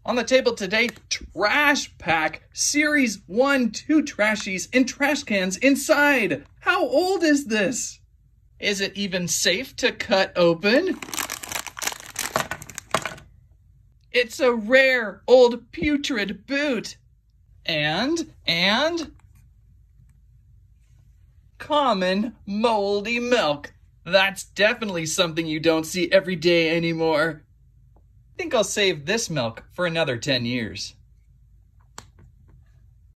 On the table today, Trash Pack Series 1, 2 trashies and trash cans inside. How old is this? Is it even safe to cut open? It's a rare, old, putrid boot. And common, moldy milk. That's definitely something you don't see every day anymore. I think I'll save this milk for another 10 years.